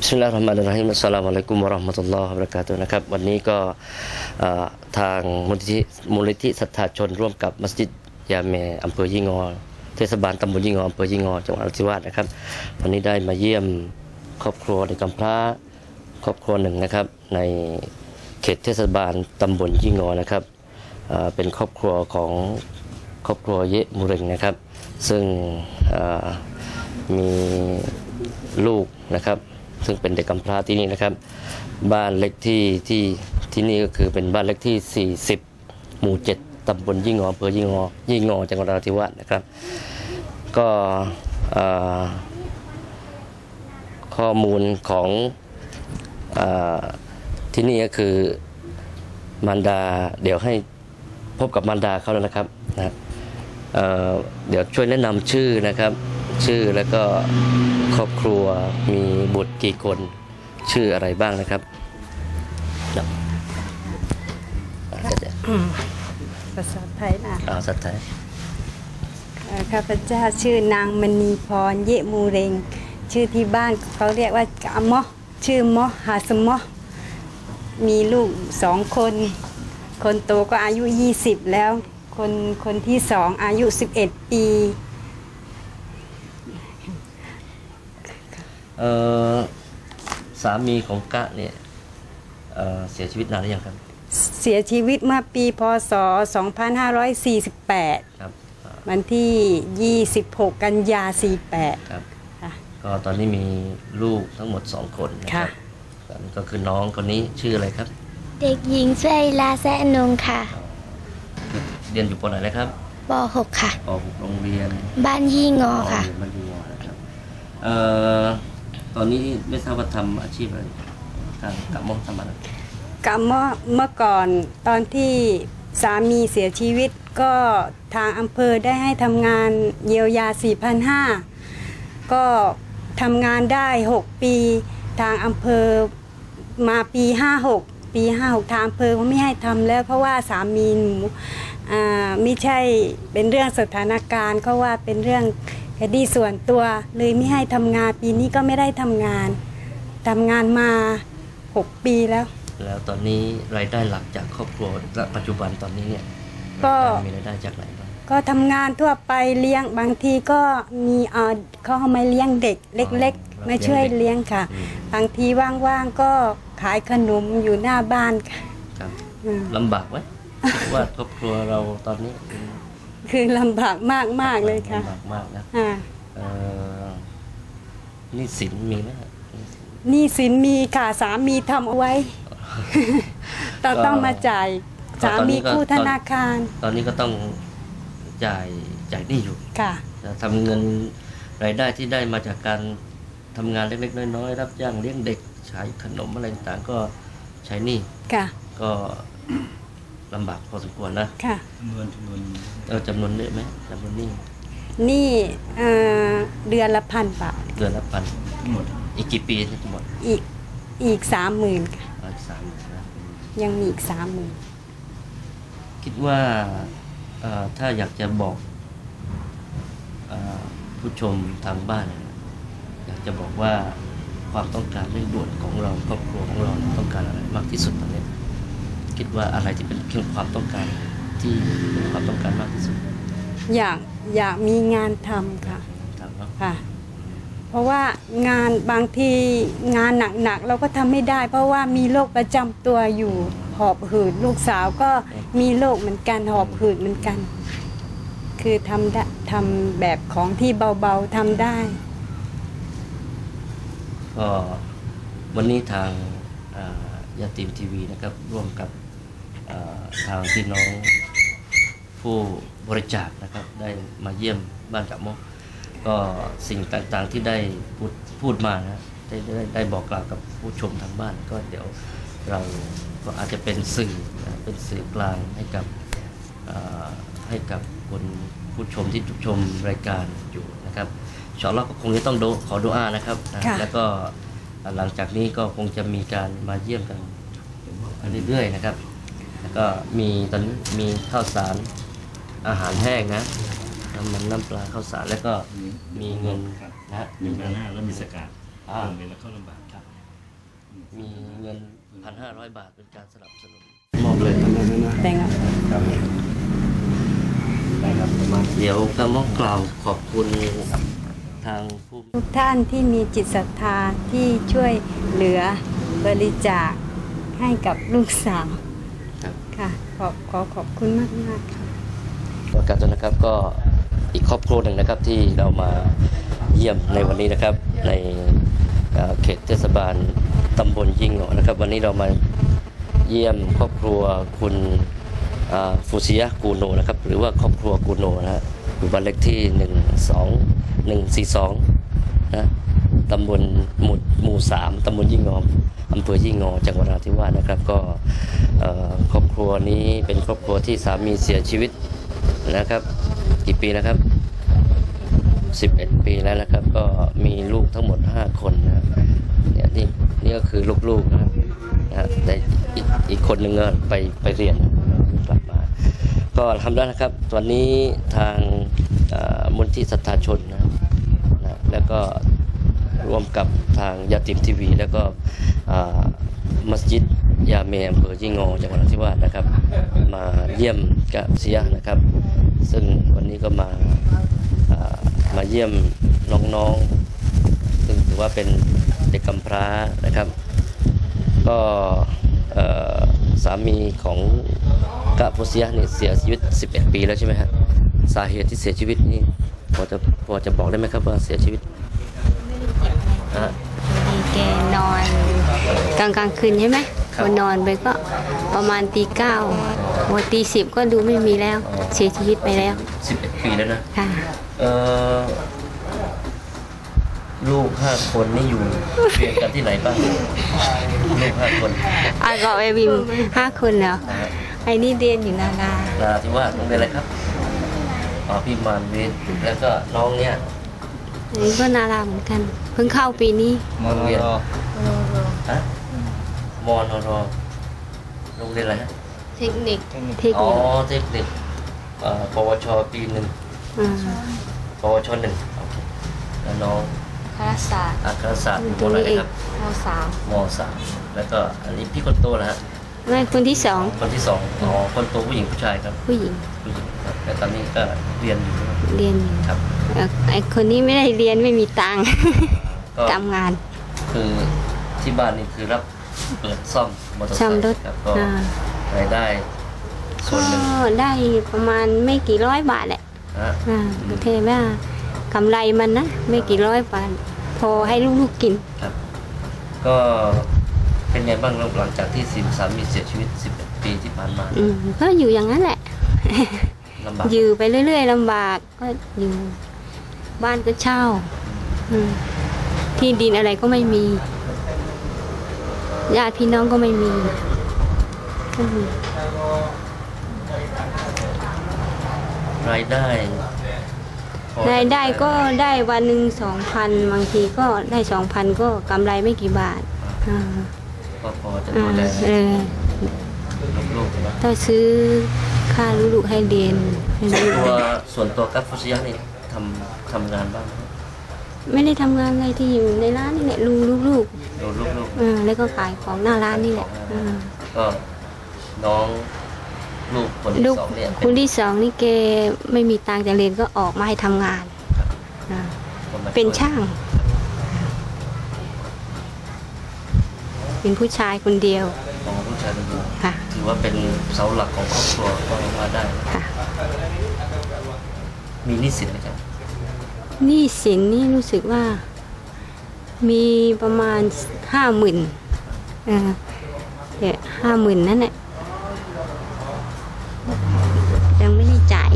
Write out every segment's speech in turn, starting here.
บิสมิลลาฮิรเราะห์มานิรเราะฮีม อัสสลามุอะลัยกุม วะเราะห์มะตุลลอฮิ วะบะเราะกาตุฮ์นะครับวันนี้ก็ทางมูลนิธิศรัทธาชนร่วมกับมัสยิดยาเมอำเภอยี่งอเทศบาลตำบลยี่งออำเภอยี่งอจังหวัดนราธิวาสนะครับวันนี้ได้มาเยี่ยมครอบครัวเด็กกำพร้าครอบครัวหนึ่งนะครับในเขตเทศบาลตำบลยี่งอนะครับเป็นครอบครัวของครอบครัวเยะมูเร็งนะครับซึ่งมีลูกนะครับซึ่งเป็นเด็กกำพร้าที่นี่นะครับบ้านเล็กที่นี่ก็คือเป็นบ้านเล็กที่40หมู่7ตำบลยี่งออำเภอยี่งอจังหวัดนราธิวาสนะครับก็ข้อมูลของที่นี่ก็คือมารดาเดี๋ยวให้พบกับมารดาเขาแล้วนะครับเดี๋ยวช่วยแนะนำชื่อนะครับชื่อแล้วก็ครอบครัวมีบุตรกี่คนชื่ออะไรบ้างนะครับภาษาไทยนะภาษาไทยข้าพเจ้าชื่อนางมณีพรเยะมูเรงชื่อที่บ้านเขาเรียกว่ากะมอชื่อมอฮาสมอมีลูก2คนคนโตก็อายุ20แล้วคนที่2อายุ11ปีสามีของกะเนี่ยเสียชีวิตนานหรือยังครับเสียชีวิตเมื่อปีพศ2548ครับวันที่26กันยา48 ครับก็ตอนนี้มีลูกทั้งหมด2คนนะครับก็คือน้องคนนี้ชื่ออะไรครับเด็กหญิงไซลาแซนงค่ะเรียนอยู่ป.ไหนเลยครับป.6 ค่ะป.6 โรงเรียนบ้านยี่งอค่ะบ้านยี่งอนะครับตอนนี้ไม่ทราบว่าทำอาชีพอะไรการกะมอทำอะไรกะมอเมื่อก่อนตอนที่สามีเสียชีวิตก็ทางอำเภอได้ให้ทำงานเยียวยา 4,500 ก็ทำงานได้6ปีทางอำเภอมาปี56ทางอำเภอเขาไม่ให้ทำแล้วเพราะว่าสามีหนูไม่ใช่เป็นเรื่องสถานการณ์เขาว่าเป็นเรื่องคดีส่วนตัวเลยไม่ให้ทำงานปีนี้ก็ไม่ได้ทำงานมา6ปีแล้วตอนนี้รายได้หลักจากครอบครัวปัจจุบันตอนนี้เนี่ยก็มีรายได้จากไหนบ้างก็ทำงานทั่วไปเลี้ยงบางทีก็มีเขาเอามาเลี้ยงเด็กเล็กๆมาช่วยเลี้ยงค่ะบางทีว่างๆก็ขายขนมอยู่หน้าบ้านค่ะลำบากไหมว่าครอบครัวเราตอนนี้คือลำบากมากเลยค่ะลำบากมากนะหนี้สินมีไหมหนี้สินมีค่ะสามีทำเอาไว้ต้องมาจ่ายสามีกู้ธนาคารตอนนี้ก็ต้องจ่ายหนี้อยู่ค่ะทำเงินรายได้ที่ได้มาจากการทำงานเล็กๆน้อยๆรับจ้างเลี้ยงเด็กขายขนมอะไรต่างๆก็ใช้หนี้ค่ะก็ลำบากพอสมควรนะค่ะจำนวนเยอะไหมจำนวนหนี้เดือนละ1,000 บาทเดือนละ1,000หมดอีกกี่ปีจะหมดอีก 30,000 ค่ะ 30,000นะยังมีอีก 30,000 คิดว่าถ้าอยากจะบอกผู้ชมทางบ้านอยากจะบอกว่าความต้องการเร่งด่วนของเราครอบครัวของเราต้องการอะไรมากที่สุดตอนนี้คิดว่าอะไรที่เป็นความต้องการที่เป็นความต้องการมากที่สุดอยากมีงานทำค่ะค่ะเพราะว่างานบางทีงานหนักๆเราก็ทำไม่ได้เพราะว่ามีโรคประจำตัวอยู่หอบหืดลูกสาวก็มีโรคเหมือนกันหอบหืดเหมือนกันคือทำแบบของที่เบาๆทำได้ก็วันนี้ทางยาตีมทีวีนะครับร่วมกับทางพี่น้องผู้บริจาคนะครับได้มาเยี่ยมบ้านกะมอก็สิ่งต่างๆที่ได้พูดมานะได้บอกกล่าวกับผู้ชมทางบ้านก็เดี๋ยวเราก็อาจจะเป็นสื่อกลางให้กับคนผู้ชมที่ชมรายการอยู่นะครับอินชาอัลเลาะห์ก็คงจะต้องขอดุอานะครับแล้วก็หลังจากนี้ก็คงจะมีการมาเยี่ยมกันเรื่อยๆนะครับแล้วก็ตอนนี้มีข้าวสารอาหารแห้งนะน้ำปลาข้าวสารแล้วก็มีเงินนะมีเงินแล้วมีสกัดเงินแล้วเข้าลำบากครับมีเงิน 1,500 บาทเป็นการสนับสนุนมอบเลยแต่งอ่ะเดี๋ยวก็มอกล่าวขอบคุณทางผู้ทุกท่านที่มีจิตศรัทธาที่ช่วยเหลือบริจาคให้กับลูกสาวครับค่ะขอบคุณมากมากค่ะประกาศนะครับก็อีกครอบครัวหนึ่งนะครับที่เรามาเยี่ยมในวันนี้นะครับในเขตเทศบาลตำบลยิ่งเหงานะครับวันนี้เรามาเยี่ยมครอบครัวคุณฟูซิยะกูโนนะครับหรือว่าครอบครัวกูโนนะฮะอยู่บ้านเลขที่142นะตำบลหมู่3ตำบลยิ่งเหงาอำเภอยิ่งเหงาจังหวัดนราธิวาสนะครับก็ครอบครัวนี้เป็นครอบครัวที่สามีเสียชีวิตนะครับกี่ปีนะครับ11 ปีแล้วนะครับก็มีลูกทั้งหมด5 คนนะครับเนี่ยนี่ก็คือลูกๆนะครับแต่อีกคนหนึ่งก็ไปเรียนกลับมาก็ทำได้นะครับวันนี้ทางมูลที่ศรัทธาชนนะแล้วก็ร่วมกับทางยาติมทีวีแล้วก็มัสยิดยาเมอำเภอยิ่งเหงาจังหวัดนราธิวาสนะครับมาเยี่ยมกะเซียนะครับซึ่งวันนี้ก็มาเยี่ยมน้องๆซึ่งถือว่าเป็นเด็กกำพร้านะครับก็สามีของกะโพเซียนี่เสียชีวิต11 ปีแล้วใช่ไหมฮะสาเหตุที่เสียชีวิตนี่พอจะบอกได้ไหมครับว่าเสียชีวิตฮะแกนอนกลางคืนใช่ไหมพอนอนไปก็ประมาณตี 9วันตี 10ก็ดูไม่มีแล้วเสียชีวิตไปแล้ว 11 ปีแล้วนะค่ะลูก5 คนนี่อยู่เรียนกันที่ไหนบ้างลูก5 คนก็ไอวิม5 คนแล้วไอ้นี่เรียนอยู่นาที่ว่าโรงเรียนอะไรครับพี่มานเวทแล้วก็น้องเนี่ยอันนี้ก็นาราเหมือนกันเพิ่งเข้าปีนี้โรงเรียนฮะมอนรอโรงเรียนอะไรฮะเทคนิคเทคนิคปวชปี 1ปวช 1โอเคแล้วน้องคณะศาสตร์มอะไรครับม.3แล้วก็อันนี้พี่คนโตแล้วฮะไม่คนที่2 คนโตผู้หญิงผู้ชายครับผู้หญิงครับแต่ตอนนี้ก็เรียนอยู่ครับไอคนนี้ไม่ได้เรียนไม่มีตังค์ทำงานคือที่บ้านนี่คือรับเปิดซ่อมมอเตอร์ไซค์ครับก็รายได้ส่วนหนึ่งได้ประมาณไม่กี่ร้อยบาทแหละโอเคว่ากำไรมันนะไม่กี่ร้อยบาทพอให้ลูกๆกินครับก็เป็นไงบ้างหลังจากที่สามีเสียชีวิต11 ปีที่ผ่านมาก็อยู่อย่างนั้นแหละอยู่ไปเรื่อยๆลำบากก็อยู่บ้านก็เช่าที่ดินอะไรก็ไม่มีญาติพี่น้องก็ไม่มีรายได้ก็ได้วันหนึ่ง 2,000 บางทีก็ได้ 2,000 ก็กำไรไม่กี่บาทก็พอจะดูแลลูกๆต้องซื้อค่าลูกๆให้เรียนส่วนตัวกัฟฟุชิยะนี่ทำงานบ้างไม่ได้ทำงานอะไรที่อยู่ในร้านนี่แหละลูกแล้วก็ขายของหน้าร้านนี่แหละก็น้องลูกคนที่2เนี่ยคนที่2นี่แกไม่มีตังค์จะเรียนก็ออกมาให้ทำงานเป็นช่างเป็นผู้ชายคนเดียวผู้ชายคนเดียวถือว่าเป็นเสาหลักของครอบครัวก็ว่าได้มีหนี้สินไหมครับหนี้สินนี่รู้สึกว่ามีประมาณ 50,000 50,000นั่นแหละยังไม่ได้จ่าย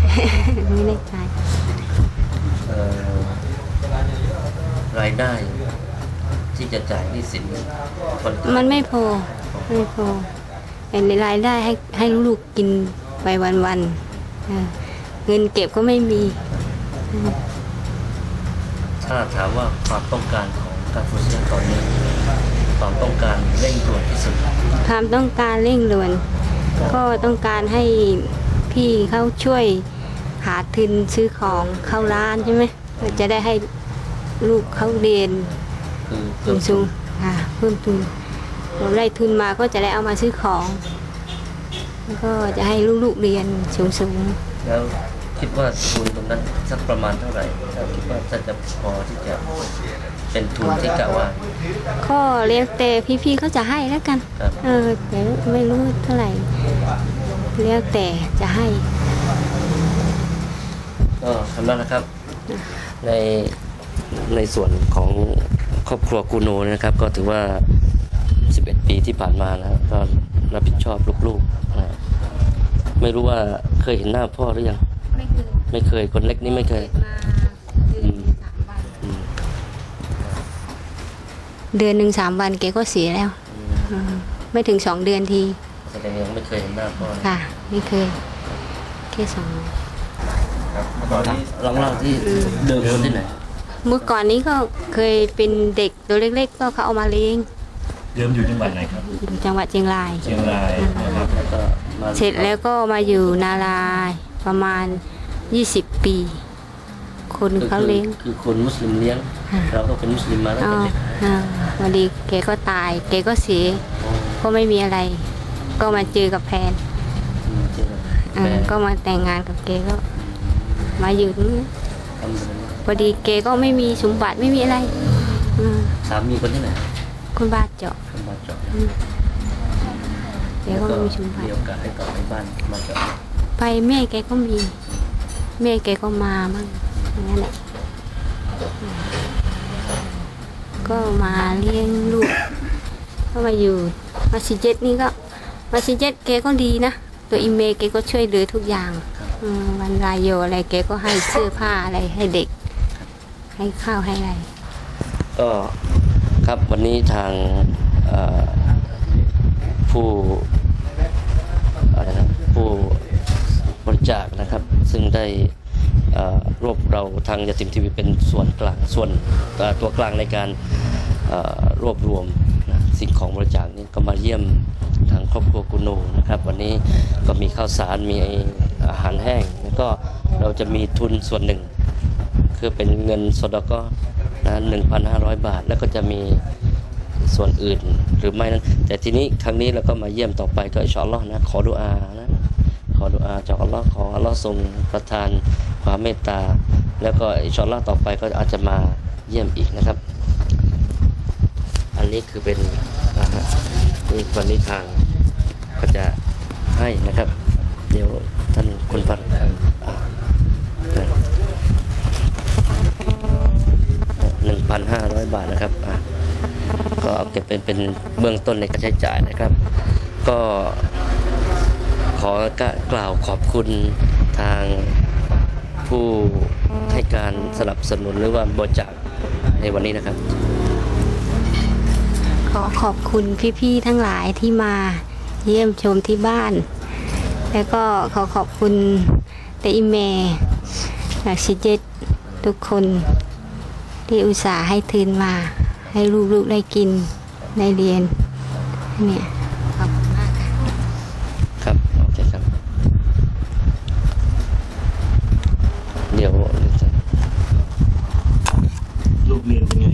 รายได้ที่จะจ่ายหนี้สินมันไม่พอแต่ในรายได้ให้ลูกกินไปวันๆเงินเก็บก็ไม่มีถ้าถามว่าความต้องการของการฟูซิยะตอนนี้ความต้องการเร่งด่วนที่สุดความต้องการเร่งด่วนก็ต้องการให้พี่เขาช่วยหาทุนซื้อของเข้าร้านใช่ไหมจะได้ให้ลูกเขาเรียนคือสูงค่ะเพิ่มทุนเราได้ทุนมาก็จะได้เอามาซื้อของแล้วก็จะให้ลูกๆเรียนสูงแล้วคิดว่าทุนตรงนั้นสักประมาณเท่าไหร่ถ้าคิดว่าจะพอที่จะเป็นทุนที่กะว่าๆก็เรียกแต่พี่ๆเขาจะให้แล้วกันครับแต่ไม่รู้เท่าไหร่เรียกแต่จะให้ก็สำหรับนะครับในส่วนของครอบครัวกูโนนะครับ ก็ถือว่า 11 ปีที่ผ่านมานะก็รับผิดชอบลูกๆนะไม่รู้ว่าเคยเห็นหน้าพ่อหรือยัง ไม่เคยคนเล็กนี่ไม่เคยเดือนหนึ่ง3 วันแกก็เสียแล้วไม่ถึง2 เดือนทีแสดงยังไม่เคยเห็นหน้าพ่อนะค่ะไม่เคยแค่2 ลองเล่าที่เดิมคนที่ไหนเมื่อก่อนนี้ก็เคยเป็นเด็กตัวเล็กๆก็เขาเอามาเลี้ยงเดิมอยู่จังหวัดไหนครับอยู่จังหวัดเชียงรายเชียงรายนะครับแล้วก็มาเสร็จแล้วก็มาอยู่นารายประมาณ20 ปี คนเขาเลี้ยงคือคนมุสลิมเลี้ยงค่ะเราก็เป็นมุสลิมมาตั้งอ๋อแต่เด็กวันดีแกก็ตายแกก็เสียก็ไม่มีอะไร ก็มาเจอกับแฟนเจอแม่ก็มาแต่งงานกับแกก็มาอยู่ตรงนี้ทำแบบนี้พอดีแกก็ไม่มีสมบัติไม่มีอะไรสามีคนที่ไหนคนบ้านเจาะคนมาเจาะแกก็ไม่มีสมบัติมีโอกาสได้กลับไปบ้านมาเจาะไปแม่แกก็มีแม่แกก็มามั่งอย่างนั้นแหละก็มาเลี้ยงลูกก็มาอยู่มัสยิดนี่ก็มัสยิดแกก็ดีนะตัวอิเมแกก็ช่วยเหลือทุกอย่างวันรายโยอะไรแกก็ให้เสื้อผ้าอะไรให้เด็กให้ข้าวให้อะไรก็ครับวันนี้ทางผู้อะไรนะผู้บริจาคนะครับ ซึ่งได้รวบเราทางยาติมทีวีเป็นส่วนกลางตัวกลางในการรวบรวมนะสิ่งของบริจาคนี้ก็มาเยี่ยมทางครอบครัวกุโนนะครับ วันนี้ก็มีข้าวสารมีอาหารแห้งแล้วก็เราจะมีทุนส่วนหนึ่ง คือเป็นเงินสดก็นะ 1,500 บาท แล้วก็จะมีส่วนอื่นหรือไม่นั้นแต่ทีนี้ครั้งนี้เราก็มาเยี่ยมต่อไปก็อินชาอัลลอฮ์นะขอดุอานะขอดุอาจากอัลลอฮ์ขออัลลอฮ์ทรงประทานความเมตตาแล้วก็อินชาอัลลอฮ์ต่อไปก็อาจจะมาเยี่ยมอีกนะครับ อันนี้คือเป็นนี่วันนี้ทางก็จะให้นะครับ เดี๋ยวท่านคุณพัฒน์1,500 บาทนะครับก็เอาเก็บเป็นเบื้องต้นในการใช้จ่ายนะครับ ก็ขอกล่าวขอบคุณทางผู้ให้การสนับสนุนหรือว่าบริจาคในวันนี้นะครับขอขอบคุณพี่ๆทั้งหลายที่มาเยี่ยมชมที่บ้าน แล้วก็ขอขอบคุณเตอิเมจากชิเจตทุกคนที่อุตส่าห์ให้ทุนมาให้ลูกๆได้กินได้เรียนเนี่ยขอบคุณมากค่ะครับโอเคครับเดี๋ยวลูกเรียนเป็นไง